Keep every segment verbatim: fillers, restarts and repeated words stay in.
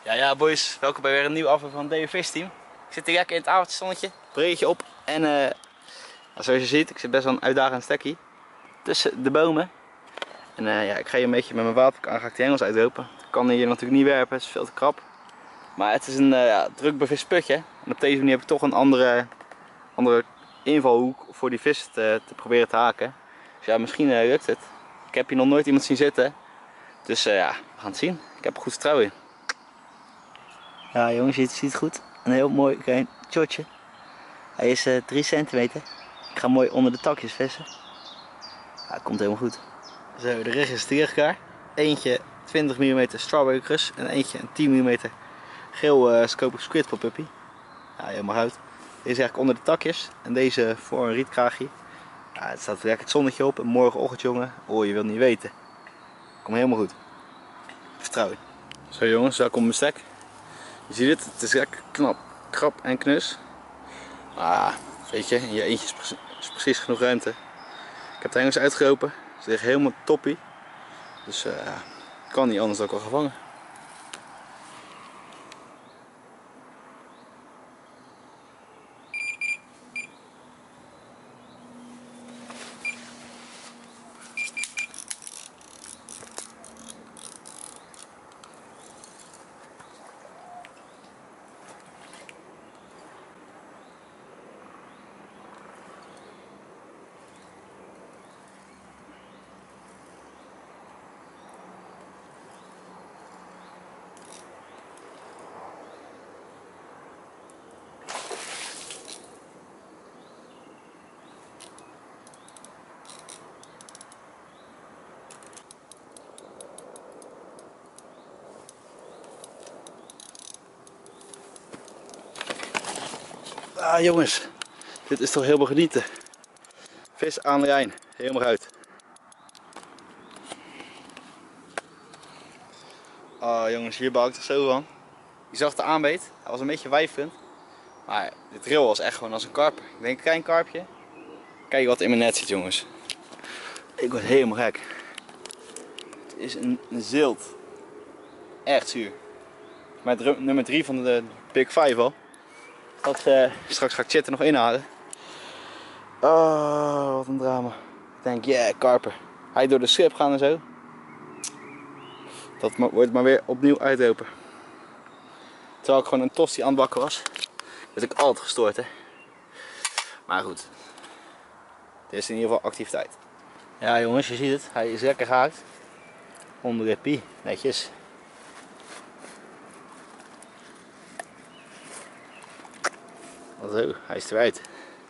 Ja, ja boys, welkom bij weer een nieuwe aflevering van D V Visteam. Ik zit hier lekker in het avondzonnetje, breedje op en uh, zoals je ziet, ik zit best wel een uitdagend stekkie tussen de bomen. En uh, ja, ik ga hier een beetje met mijn water aan, ga ik die hengels uitlopen. Ik kan hier natuurlijk niet werpen, het is veel te krap. Maar het is een uh, ja, druk bevist putje en op deze manier heb ik toch een andere, andere invalhoek voor die vis te, te proberen te haken. Dus ja, misschien uh, lukt het. Ik heb hier nog nooit iemand zien zitten, dus uh, ja, we gaan het zien. Ik heb er goed vertrouwen in. Ja jongens, je ziet het goed. Een heel mooi klein shotje. Hij is uh, drie centimeter. Ik ga mooi onder de takjes vissen. Ja, het komt helemaal goed. Zo, de rig is tegen elkaar. Eentje twintig millimeter strawberry crus en eentje een tien millimeter geel uh, Scopic squid voor puppy. Ja, helemaal goed. Deze is eigenlijk onder de takjes en deze voor een rietkraagje. Ja, het staat lekker het zonnetje op en morgenochtend jongen, oh je wilt niet weten. Komt helemaal goed. Vertrouwen. Zo jongens, welkom op mijn stek. Je ziet het, het is lekker knap, krap en knus. Ah, weet je, in je eentje is precies, is precies genoeg ruimte. Ik heb de hengels uitgelopen, ze liggen helemaal toppie. Dus uh, kan niet anders dan ook al gevangen. Ah jongens, dit is toch helemaal genieten. Vis aan de lijn, helemaal uit. Ah jongens, hier bouw ik er zo van. Je zag de aanbeet, hij was een beetje wijfend. Maar dit ril was echt gewoon als een karper. Ik denk een klein karpje. Kijk wat in mijn net zit jongens. Ik word helemaal gek. Het is een, een zilt. Echt zuur. Met nummer drie van de Big Five al. Dat, uh, straks ga ik Chat er nog inhalen. Oh, wat een drama. Ik denk, ja, yeah, karper. Hij door de schip gaan en zo. Dat wordt maar weer opnieuw uitlopen. Terwijl ik gewoon een tosti aan het bakken was. Dat ik altijd gestoord hè. Maar goed. Dit is in ieder geval activiteit. Ja jongens, je ziet het. Hij is lekker gehaakt. Onder de pie. Netjes. Zo, hij is eruit.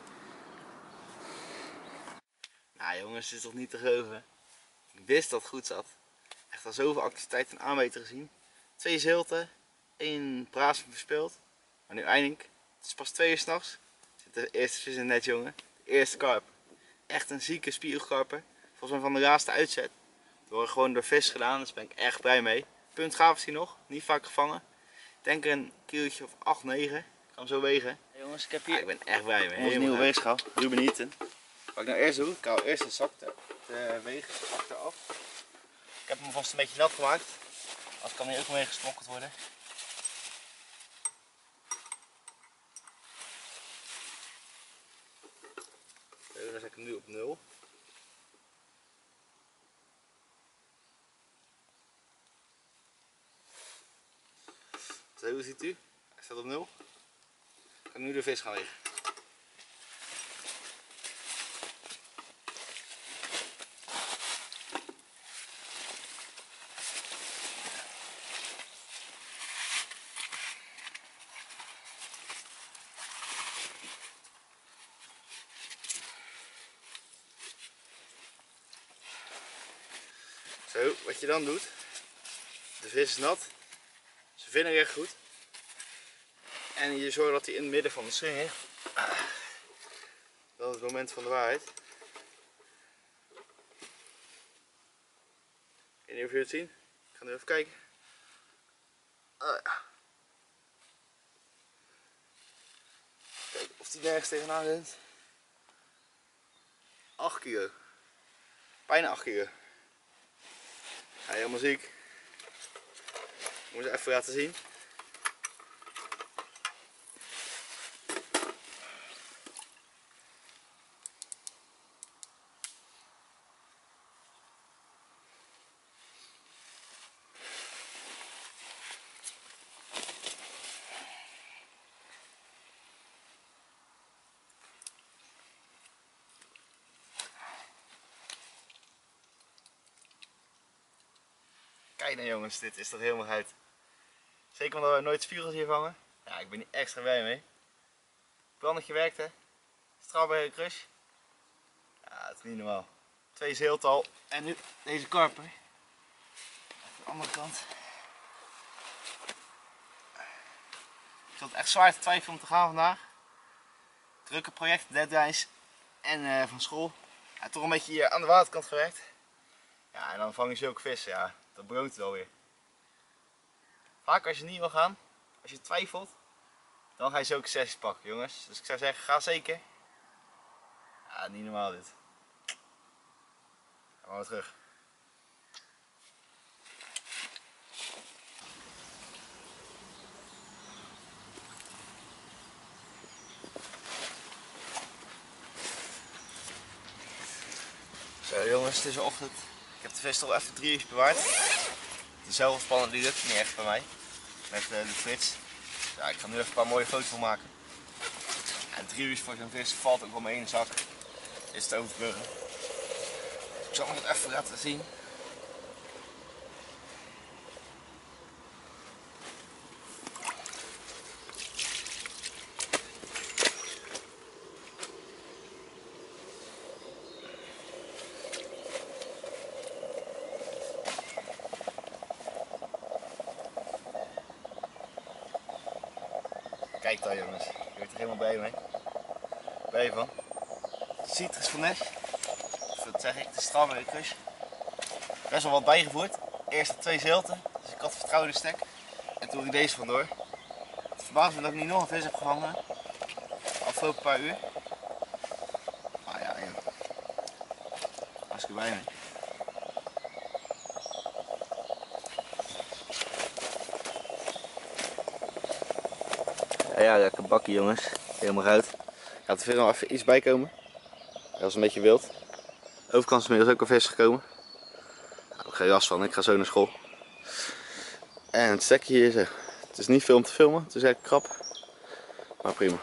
Nou jongens, dit is toch niet te geloven. Ik wist dat het goed zat. Echt al zoveel activiteit en aanweten gezien. Twee zilten, één braasem verspeeld. Maar nu eindelijk, het is pas twee uur s'nachts. Zit de eerste vis in het net jongen. De eerste karp. Echt een zieke spiegelkarper. Volgens mij van de laatste uitzet. We worden gewoon door vis gedaan, dus daar ben ik echt blij mee. Puntgaaf is hij nog, niet vaak gevangen. Ik denk een kilootje of acht, negen. Ik ga hem zo wegen. Hey jongens, ik heb hier. Ah, ik ben echt blij mee. Onze nieuwe weegschaal, Ruben Heaton. Wat ik nou eerst doe, ik haal eerst de zak de, de weegzak eraf. Ik heb hem vast een beetje nat gemaakt. Als kan hij ook mee gesprokkeld worden. Zo, dan zet ik hem nu op nul. Zo, hoe ziet u? Hij staat op nul. Ik ga nu de vis gaan wegen. Zo, wat je dan doet, de vis is nat, ze vinden echt goed en je zorgt dat hij in het midden van de string ligt. Dat is het moment van de waarheid. Ik weet niet of jullie het zien, ik ga nu even kijken. Kijk of hij nergens tegenaan rent. acht kilo, bijna acht kilo. Ja, helemaal ziek. Ik moet het even laten zien. Kijk nou jongens, dit is toch helemaal uit. Zeker omdat we nooit spiegels hier vangen. Ja, ik ben hier extra blij mee. Plannetje werkte. Strawberry crush. Ja, het is niet normaal. Twee zeeltal. En nu deze karper. Even de andere kant. Ik zat echt zwaar te twijfelen om te gaan vandaag. Drukke project, deadlines en uh, van school. Ja, toch een beetje hier aan de waterkant gewerkt. Ja, en dan vang je zulke vissen. Ja, dat beloont het wel weer. Vaak als je niet wil gaan, als je twijfelt, dan ga je zulke sessies pakken jongens. Dus ik zou zeggen, ga zeker. Ja, niet normaal dit. Gaan we weer terug. Zo jongens, het is de ochtend. Ik heb de vis al even drie uur bewaard. Dezelfde spannen die lukt niet echt bij mij. Met uh, de flits. Ja, ik ga nu even een paar mooie foto's van maken. En drie uur voor zo'n vis valt ook wel mijn ene zak. Is het overbruggen. Ik zal het even laten zien. Kijk dan jongens, je wordt er helemaal blij mee. Ben je van? Citrus van Nes. Dus dat zeg ik, de strawberry crush. Best wel wat bijgevoerd. Eerst de twee zeelten, dus ik had vertrouwde stek. En toen ik deze vandoor. Het verbaast me dat ik niet nog een vis heb gevangen. Afgelopen paar uur. Maar ja, ja. Hartstikke blij mee. Ja, lekker bakkie jongens. Helemaal goud. Gaat er verder nog even iets bij komen. Dat was een beetje wild. De overkant is inmiddels ook al vis gekomen. Daar heb ik geen last van, ik ga zo naar school. En het stekje hier zo. Het is niet veel om te filmen, het is eigenlijk krap. Maar prima.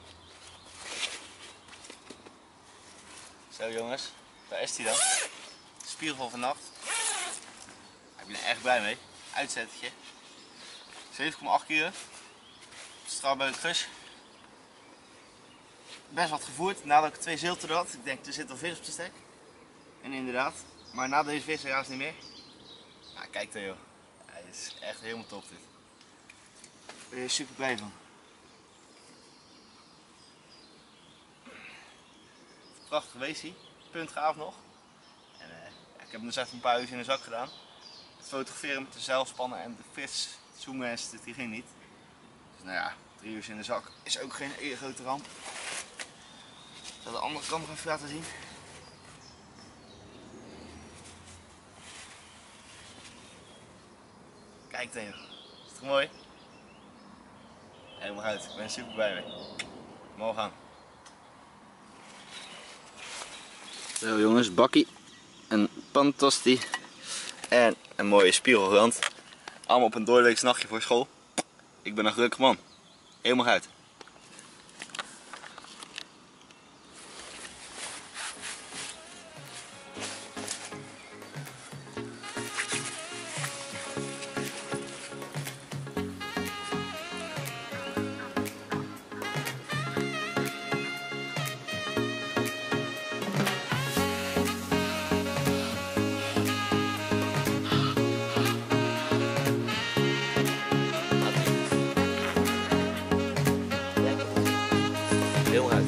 Zo jongens, daar is hij dan. Spiegel vannacht. Ik ben er echt blij mee. Uitzettetje. zeven komma acht kilo. Strawberry crush. Best wat gevoerd nadat ik twee zeelten had. Ik denk er zit al vis op de stek. En inderdaad. Maar na deze vis helaas niet meer. Nou, kijk dan joh. Hij is echt helemaal top dit. Ik ben er super blij van. Prachtig weesie. Punt gaaf nog. En, uh, ja, ik heb hem dus even een paar uur in de zak gedaan. Het fotograferen met de zeilspannen en de vis zoomen en die ging niet. Dus nou ja, drie uur in de zak is ook geen hele grote ramp. Ik zal de andere kant nog even laten zien. Kijk dan joh. Is het toch mooi? Helemaal uit. Ik ben er super blij mee. Mogen gaan. Zo jongens, bakkie. Een pantosti. En een mooie spiegelrand. Allemaal op een doorweeks nachtje voor school. Ik ben een gelukkig man. Helemaal uit. Heel uit.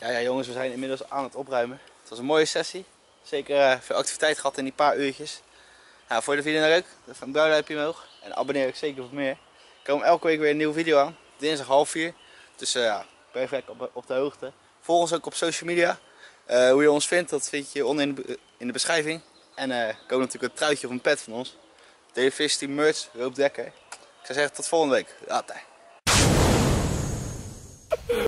Ja, ja jongens, we zijn inmiddels aan het opruimen. Het was een mooie sessie. Zeker uh, veel activiteit gehad in die paar uurtjes. Nou, vond je de video nou leuk? Even een blauw duimpje omhoog. En abonneer ik zeker voor meer. Er komen elke week weer een nieuwe video aan. Dinsdag half vier. Dus uh, ja, perfect op, op de hoogte. Volg ons ook op social media. Uh, hoe je ons vindt, dat vind je onder in de, in de beschrijving. En er uh, komt natuurlijk een truitje of een pet van ons. D F V's Team Merch, Roop Dekker. Ik zou zeggen tot volgende week. Later.